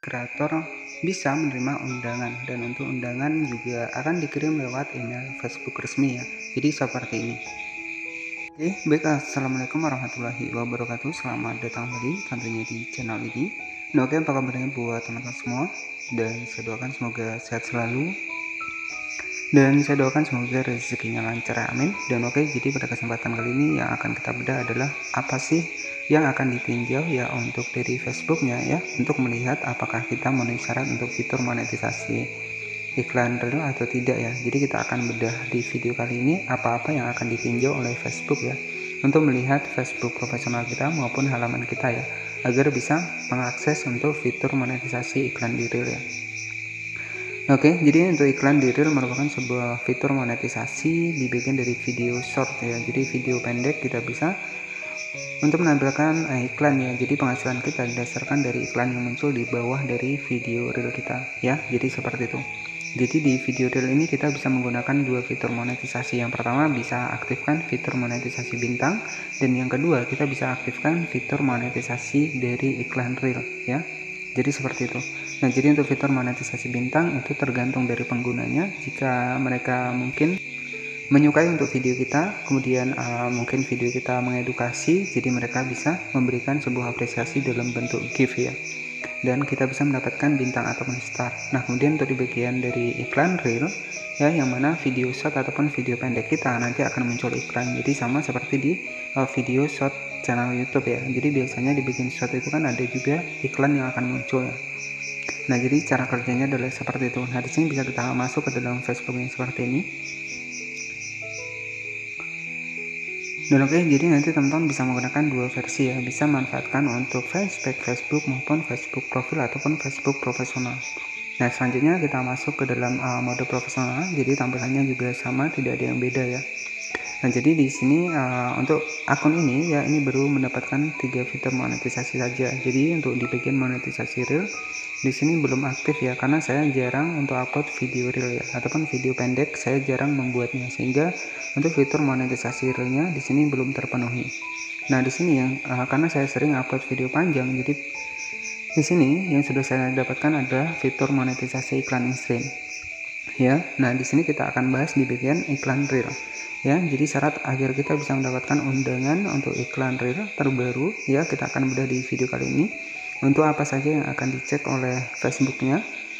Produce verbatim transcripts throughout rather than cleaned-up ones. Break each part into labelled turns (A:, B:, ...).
A: Kreator bisa menerima undangan, dan untuk undangan juga akan dikirim lewat email Facebook resmi ya. Jadi seperti ini. Oke, baik, assalamualaikum warahmatullahi wabarakatuh. Selamat datang lagi tentunya di channel ini. Nah, oke, apa kabarnya buat teman-teman semua? Dan saya doakan semoga sehat selalu. Dan saya doakan semoga rezekinya lancar, amin. Dan oke, jadi pada kesempatan kali ini yang akan kita bedah adalah apa sih yang akan ditinjau ya untuk dari Facebooknya ya, untuk melihat apakah kita memenuhi syarat untuk fitur monetisasi iklan reel atau tidak ya. Jadi kita akan bedah di video kali ini apa-apa yang akan ditinjau oleh Facebook ya, untuk melihat Facebook profesional kita maupun halaman kita ya, agar bisa mengakses untuk fitur monetisasi iklan di reel ya. Oke, jadi untuk iklan di reel merupakan sebuah fitur monetisasi di bagian dari video short ya. Jadi video pendek kita bisa untuk menampilkan eh, iklan ya. Jadi penghasilan kita didasarkan dari iklan yang muncul di bawah dari video reel kita ya. Jadi seperti itu. Jadi di video reel ini kita bisa menggunakan dua fitur monetisasi. Yang pertama bisa aktifkan fitur monetisasi bintang, dan yang kedua kita bisa aktifkan fitur monetisasi dari iklan reel ya. Jadi seperti itu. Nah, jadi untuk fitur monetisasi bintang itu tergantung dari penggunanya. Jika mereka mungkin menyukai untuk video kita, kemudian uh, mungkin video kita mengedukasi, jadi mereka bisa memberikan sebuah apresiasi dalam bentuk gift ya, dan kita bisa mendapatkan bintang ataupun star. Nah, kemudian untuk di bagian dari iklan reel ya, yang mana video short ataupun video pendek kita nanti akan muncul iklan. Jadi sama seperti di uh, video short channel YouTube ya. Jadi biasanya di bagian short itu kan ada juga iklan yang akan muncul ya. Nah, jadi cara kerjanya adalah seperti itu. Nah, di sini bisa kita masuk ke dalam Facebook yang seperti ini. Dan oke, jadi nanti teman-teman bisa menggunakan dua versi ya. Bisa manfaatkan untuk fanspage Facebook maupun Facebook profil ataupun Facebook profesional. Nah, selanjutnya kita masuk ke dalam uh, mode profesional. Jadi tampilannya juga sama, tidak ada yang beda ya. Nah, jadi di sini uh, untuk akun ini ya, ini baru mendapatkan tiga fitur monetisasi saja. Jadi untuk di bagian monetisasi reel di sini belum aktif ya, karena saya jarang untuk upload video reel ya, ataupun video pendek saya jarang membuatnya, sehingga untuk fitur monetisasi realnya di sini belum terpenuhi. Nah, di sini yang uh, karena saya sering upload video panjang, jadi di sini yang sudah saya dapatkan ada fitur monetisasi iklan in-stream ya. Nah, di sini kita akan bahas di bagian iklan reel ya. Jadi syarat agar kita bisa mendapatkan undangan untuk iklan reel terbaru ya, kita akan bedah di video kali ini. Untuk apa saja yang akan dicek oleh Facebooknya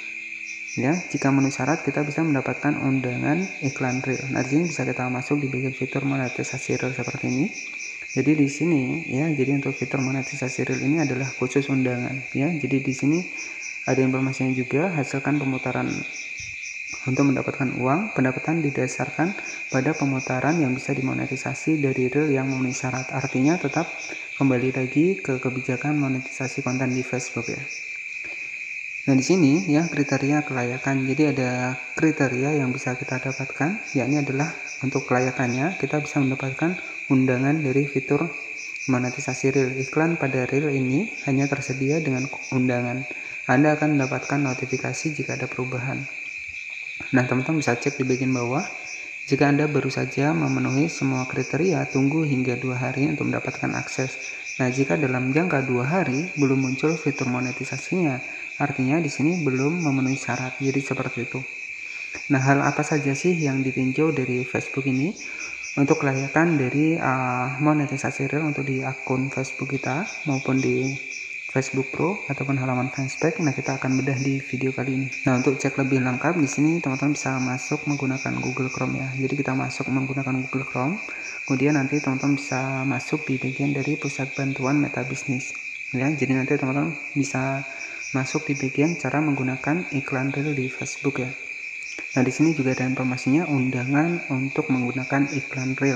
A: ya, jika memenuhi syarat kita bisa mendapatkan undangan iklan reel. Nah, di sini bisa kita masuk di bagian fitur monetisasi reel seperti ini. Jadi di sini ya, jadi untuk fitur monetisasi reel ini adalah khusus undangan ya. Jadi di sini ada informasinya juga, hasilkan pemutaran untuk mendapatkan uang. Pendapatan didasarkan pada pemutaran yang bisa dimonetisasi dari reel yang memenuhi syarat. Artinya tetap kembali lagi ke kebijakan monetisasi konten di Facebook ya. Nah, di sini ya kriteria kelayakan. Jadi ada kriteria yang bisa kita dapatkan, yakni adalah untuk kelayakannya kita bisa mendapatkan undangan dari fitur monetisasi reel. Iklan pada reel ini hanya tersedia dengan undangan. Anda akan mendapatkan notifikasi jika ada perubahan. Nah, teman-teman bisa cek di bagian bawah. Jika Anda baru saja memenuhi semua kriteria, tunggu hingga dua hari untuk mendapatkan akses. Nah, jika dalam jangka dua hari belum muncul fitur monetisasinya, artinya di sini belum memenuhi syarat. Jadi seperti itu. Nah, hal apa saja sih yang ditinjau dari Facebook ini untuk kelayakan dari uh, monetisasi reel untuk di akun Facebook kita maupun di Facebook Pro ataupun halaman fanspage? Nah, kita akan bedah di video kali ini. Nah, untuk cek lebih lengkap di sini teman-teman bisa masuk menggunakan Google Chrome ya. Jadi kita masuk menggunakan Google Chrome. Kemudian nanti teman-teman bisa masuk di bagian dari pusat bantuan Meta Business ya. Jadi nanti teman-teman bisa masuk di bagian cara menggunakan iklan reel di Facebook ya. Nah, di sini juga ada informasinya undangan untuk menggunakan iklan reel.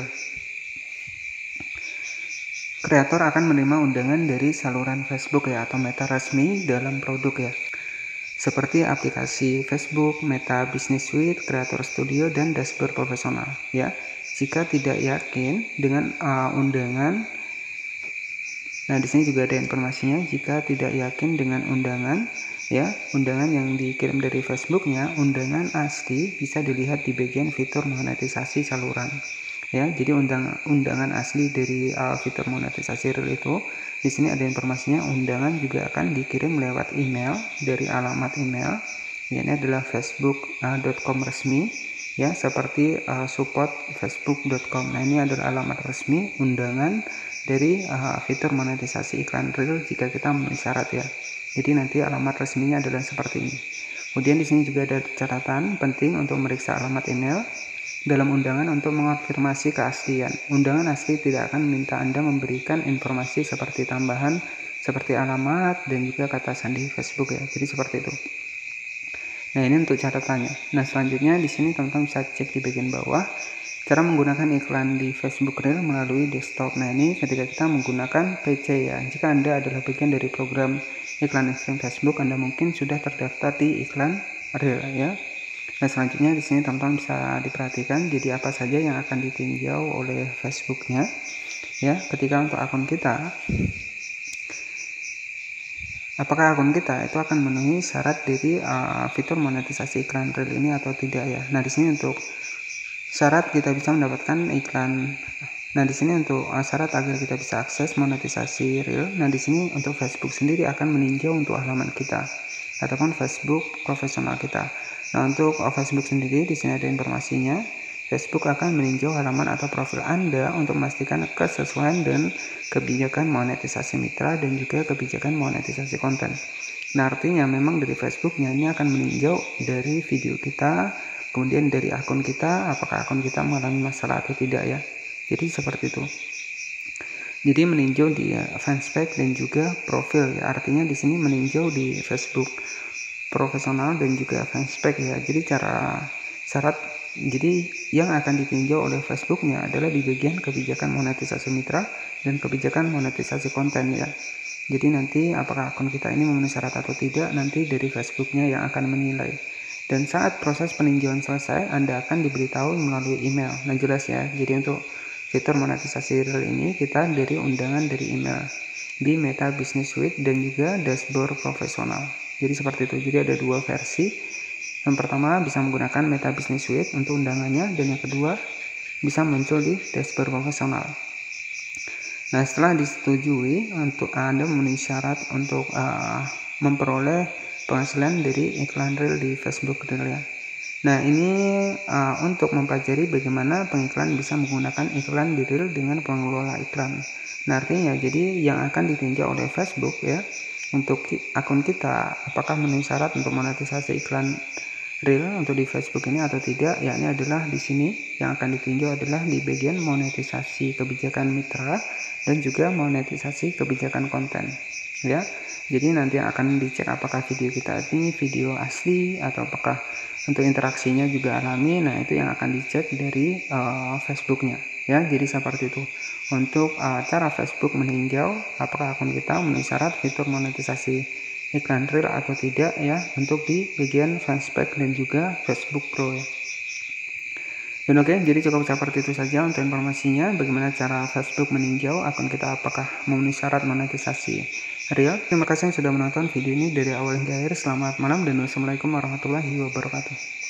A: Kreator akan menerima undangan dari saluran Facebook ya, atau Meta resmi dalam produk ya, seperti aplikasi Facebook, Meta Business Suite, Creator Studio, dan dashboard profesional ya. Jika tidak yakin dengan uh, undangan, nah di sini juga ada informasinya. Jika tidak yakin dengan undangan ya, undangan yang dikirim dari Facebooknya, undangan asli bisa dilihat di bagian fitur monetisasi saluran. ya. Jadi undangan undangan asli dari uh, fitur monetisasi Reel itu, di sini ada informasinya. Undangan juga akan dikirim lewat email dari alamat email, ya, ini adalah facebook dot com resmi, ya, seperti uh, support facebook dot com. Nah, ini adalah alamat resmi undangan dari uh, fitur monetisasi iklan Reel jika kita memenuhi syarat, ya. Jadi nanti alamat resminya adalah seperti ini. Kemudian di sini juga ada catatan penting untuk memeriksa alamat email dalam undangan untuk mengonfirmasi keaslian. Undangan asli tidak akan meminta Anda memberikan informasi seperti tambahan seperti alamat dan juga kata sandi Facebook, ya. Jadi seperti itu. Nah, ini untuk catatannya. Nah, selanjutnya di sini teman-teman bisa cek di bagian bawah cara menggunakan iklan di Facebook Reel melalui desktop. Nah, ini ketika kita menggunakan P C, ya. Jika Anda adalah bagian dari program iklan ekstrim Facebook, Anda mungkin sudah terdaftar di iklan Reel, ya. Nah, selanjutnya di sini teman-teman bisa diperhatikan jadi apa saja yang akan ditinjau oleh Facebooknya, ya. Ketika untuk akun kita, apakah akun kita itu akan memenuhi syarat dari uh, fitur monetisasi iklan Reel ini atau tidak, ya. Nah, di sini untuk syarat kita bisa mendapatkan iklan. Nah, di sini untuk uh, syarat agar kita bisa akses monetisasi Reel. Nah, di sini untuk Facebook sendiri akan meninjau untuk halaman kita ataupun Facebook profesional kita. Nah, untuk Facebook sendiri di sini ada informasinya. Facebook akan meninjau halaman atau profil Anda untuk memastikan kesesuaian dan kebijakan monetisasi mitra dan juga kebijakan monetisasi konten. Nah, artinya memang dari Facebooknya ini akan meninjau dari video kita, kemudian dari akun kita, apakah akun kita mengalami masalah atau tidak, ya. Jadi seperti itu. Jadi meninjau di fanspage dan juga profil, ya. Artinya di sini meninjau di Facebook profesional dan juga fanspage, ya. Jadi cara syarat jadi yang akan ditinjau oleh Facebooknya adalah di bagian kebijakan monetisasi mitra dan kebijakan monetisasi konten, ya. Jadi nanti apakah akun kita ini memenuhi syarat atau tidak, nanti dari Facebooknya yang akan menilai. Dan saat proses peninjauan selesai, Anda akan diberitahu melalui email. Nah, jelas, ya. Jadi untuk fitur monetisasi Reel ini kita dari undangan dari email di Meta Business Suite dan juga dashboard profesional. Jadi seperti itu. Jadi ada dua versi. Yang pertama bisa menggunakan Meta Business Suite untuk undangannya, dan yang kedua bisa muncul di dashboard profesional. Nah, setelah disetujui untuk Anda memenuhi syarat untuk uh, memperoleh penghasilan dari iklan Reel di Facebook Reel, ya. Nah, ini uh, untuk mempelajari bagaimana pengiklan bisa menggunakan iklan di Reel dengan pengelola iklan. Nah, artinya jadi yang akan ditinjau oleh Facebook, ya, untuk akun kita apakah memenuhi syarat untuk monetisasi iklan Reel untuk di Facebook ini atau tidak, ya. Ini adalah di sini yang akan ditinjau adalah di bagian monetisasi kebijakan mitra dan juga monetisasi kebijakan konten, ya. Jadi nanti akan dicek apakah video kita ini video asli atau apakah untuk interaksinya juga alami. Nah, itu yang akan dicek dari uh, Facebooknya, ya. Jadi seperti itu untuk uh, cara Facebook meninjau apakah akun kita memenuhi syarat fitur monetisasi iklan Reel atau tidak, ya, untuk di bagian fanspage dan juga Facebook Pro, ya. Dan oke, jadi cukup seperti itu saja untuk informasinya bagaimana cara Facebook meninjau akun kita apakah memenuhi syarat monetisasi Reel. Terima kasih yang sudah menonton video ini dari awal hingga akhir. Selamat malam dan wassalamualaikum warahmatullahi wabarakatuh.